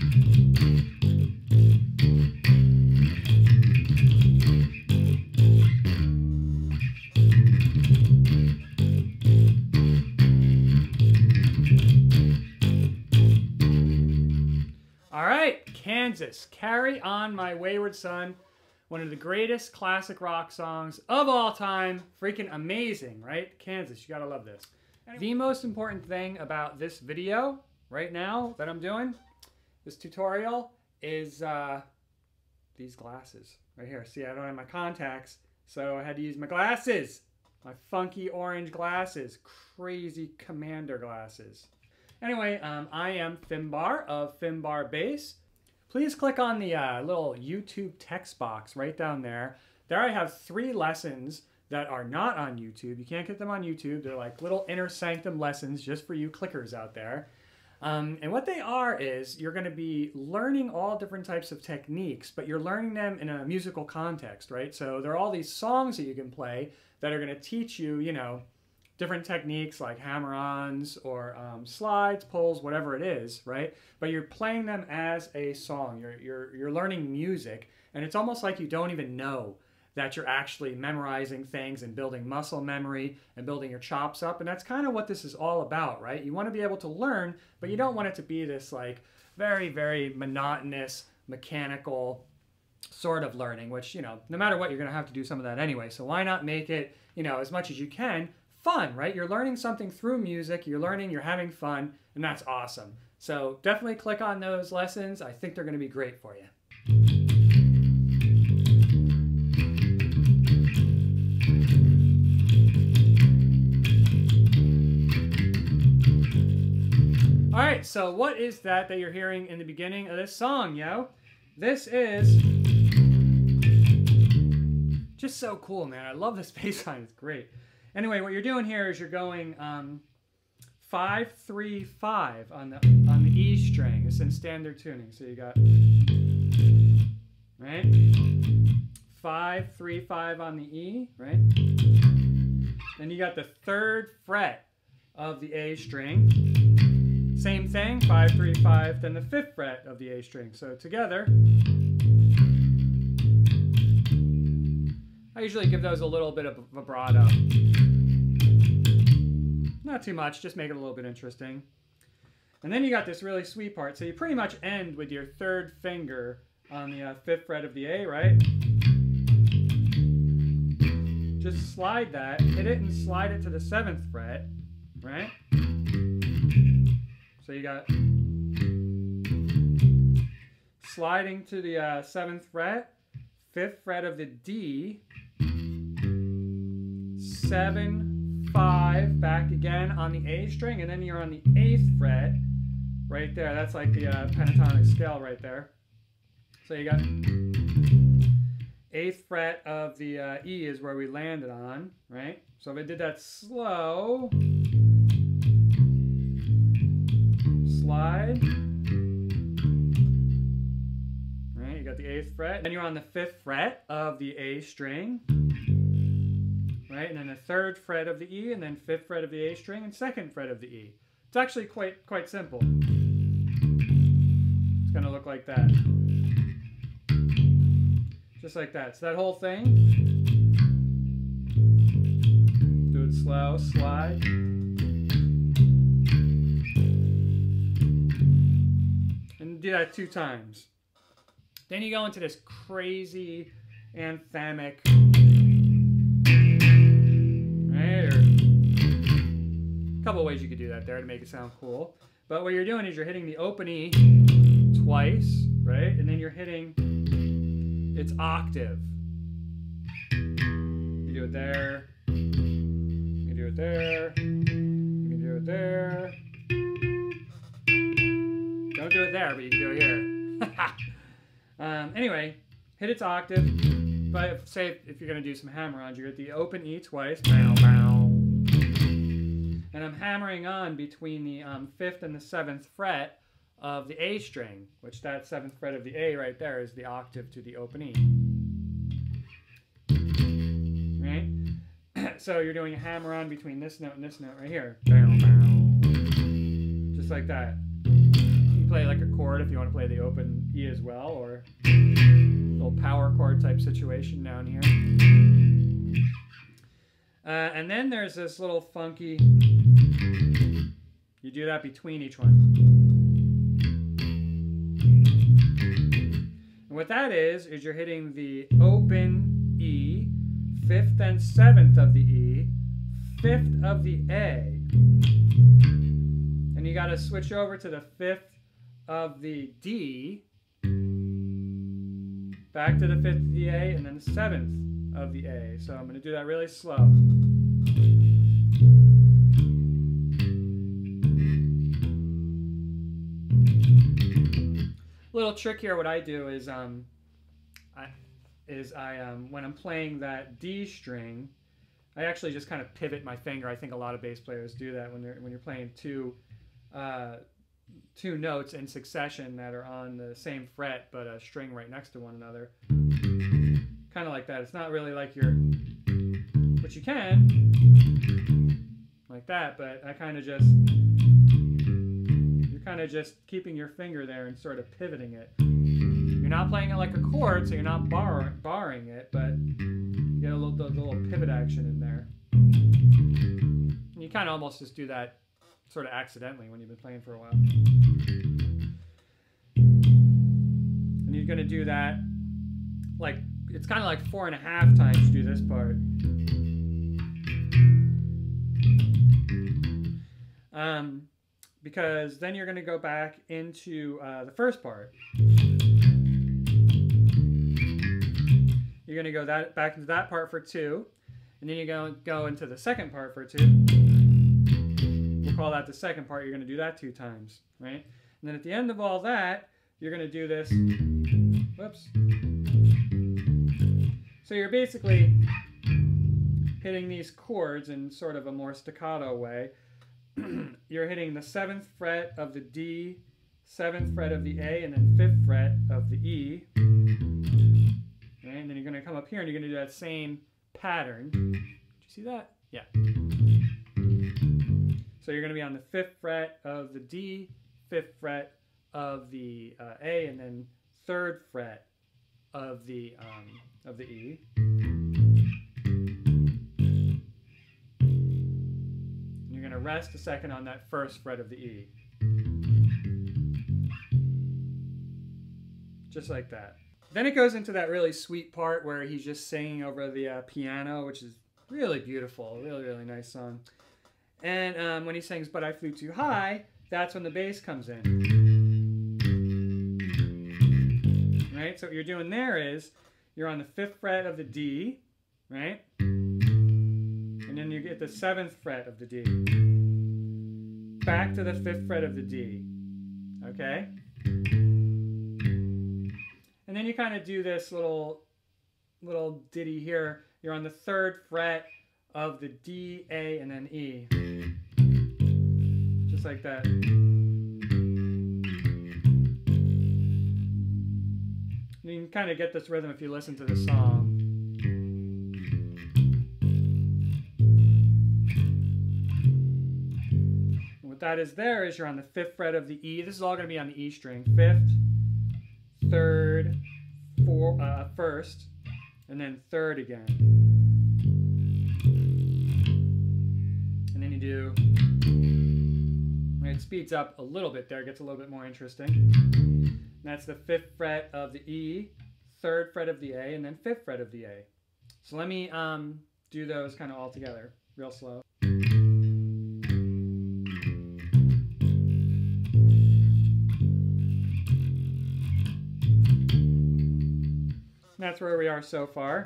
All right, Kansas, Carry On My Wayward Son, one of the greatest classic rock songs of all time. Freaking amazing, right? Kansas, you gotta love this. The most important thing about this video right now that I'm doing, this tutorial, is these glasses right here. See, I don't have my contacts, so I had to use my glasses. My funky orange glasses, crazy commander glasses. Anyway, I am Finbar of Finbar Bass. Please click on the little YouTube text box right down there. There I have 3 lessons that are not on YouTube. You can't get them on YouTube. They're like little inner sanctum lessons just for you clickers out there. And what they are is you're going to be learning all different types of techniques, but you're learning them in a musical context, right? So there are all these songs that you can play that are going to teach you, you know, different techniques like hammer-ons or slides, pulls, whatever it is, right? But you're playing them as a song. You're learning music, and it's almost like you don't even know that you're actually memorizing things and building muscle memory and building your chops up. And that's kind of what this is all about, right? You want to be able to learn, but you don't want it to be this like very, very monotonous, mechanical sort of learning, which, you know, no matter what, you're going to have to do some of that anyway. So why not make it, you know, as much as you can, fun, right? You're learning something through music, you're learning, you're having fun, and that's awesome. So definitely click on those lessons. I think they're going to be great for you. All right, so what is that you're hearing in the beginning of this song, yo? This is just so cool, man. I love this bass line, it's great. Anyway, what you're doing here is you're going 5, 3, 5 on the E string. It's in standard tuning. So you got, right? 5, 3, 5 on the E, right? Then you got the 3rd fret of the A string. Same thing, 5, 3, 5, then the 5th fret of the A string. So together, I usually give those a little bit of vibrato. Not too much, just make it a little bit interesting. And then you got this really sweet part. So you pretty much end with your 3rd finger on the 5th fret of the A, right? Just slide that, hit it and slide it to the 7th fret, right? So you got sliding to the 7th fret, 5th fret of the D, 7, 5, back again on the A string, and then you're on the 8th fret right there. That's like the pentatonic scale right there. So you got 8th fret of the E is where we landed on, right? So if I did that slow, slide, right? You got the 8th fret. Then you're on the 5th fret of the A string. Right, and then the 3rd fret of the E, and then 5th fret of the A string, and 2nd fret of the E. It's actually quite simple. It's going to look like that. Just like that. So that whole thing, do it slow, slide. And do that 2 times. Then you go into this crazy anthemic, a couple ways you could do that there to make it sound cool. But what you're doing is you're hitting the open E twice, right? And then you're hitting its octave. You do it there. You do it there. You can do it there. Don't do it there, but you can do it here. Anyway, hit its octave. But say if you're going to do some hammer-ons, you hit the open E twice. Bow, bow. And I'm hammering on between the 5th and the 7th fret of the A string, which that 7th fret of the A right there is the octave to the open E. Right? So you're doing a hammer-on between this note and this note right here. Bow, bow. Just like that. You can play like a chord chord if you want to play the open E as well, or a little power chord type situation down here. And then there's this little funky, you do that between each one. And what that is you're hitting the open E, 5th and 7th of the E, 5th of the A. And you got to switch over to the 5th of the D, back to the 5th of the A, and then the 7th of the A. So I'm going to do that really slow. Little trick here, what I do is when I'm playing that D string, I actually just kind of pivot my finger. I think a lot of bass players do that when you're playing two notes in succession that are on the same fret but a string right next to one another. Kind of like that. It's not really like but you can like that, but I kind of just, you're kind of just keeping your finger there and sort of pivoting it. You're not playing it like a chord, so you're not barring it, but you get a little pivot action in there. And you kind of almost just do that sort of accidentally when you've been playing for a while. And you're going to do that like, it's kind of like 4.5 times to do this part. Because then you're going to go back into the first part. You're going to go back into that part for 2, and then you're going to go into the second part for 2. We'll call that the second part. You're going to do that 2 times, right? And then at the end of all that, you're going to do this. Whoops. So you're basically hitting these chords in sort of a more staccato way. You're hitting the 7th fret of the D, 7th fret of the A, and then 5th fret of the E. Okay, and then you're going to come up here and you're going to do that same pattern. Did you see that? Yeah. So you're going to be on the 5th fret of the D, 5th fret of the A, and then 3rd fret of the E. You're going to rest a second on that 1st fret of the E. Just like that. Then it goes into that really sweet part where he's just singing over the piano, which is really beautiful. Really, really nice song. And when he sings "But I Flew Too High," that's when the bass comes in. Right? So what you're doing there is you're on the 5th fret of the D, right? And then you get the 7th fret of the D. Back to the 5th fret of the D. Okay? And then you kind of do this little ditty here. You're on the 3rd fret of the D, A, and then E. Just like that. You can kind of get this rhythm if you listen to the song. And what that is there is you're on the 5th fret of the E. This is all going to be on the E string. 5th, 3rd, 1st, and then 3rd again. And then you do, it speeds up a little bit there, gets a little bit more interesting. And that's the 5th fret of the E, 3rd fret of the A, and then 5th fret of the A. So let me do those kind of all together, real slow. That's where we are so far.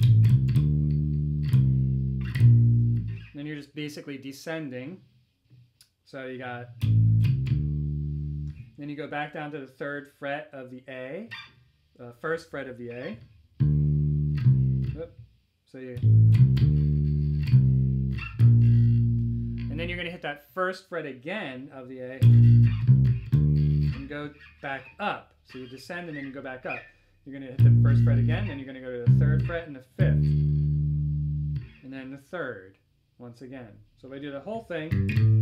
Then you're just basically descending. So you got, then you go back down to the 3rd fret of the A, 1st fret of the A. Oop. So you, and then you're going to hit that 1st fret again of the A and go back up. So you descend and then you go back up. You're going to hit the 1st fret again, then you're going to go to the 3rd fret and the 5th. And then the 3rd, once again. So if I do the whole thing,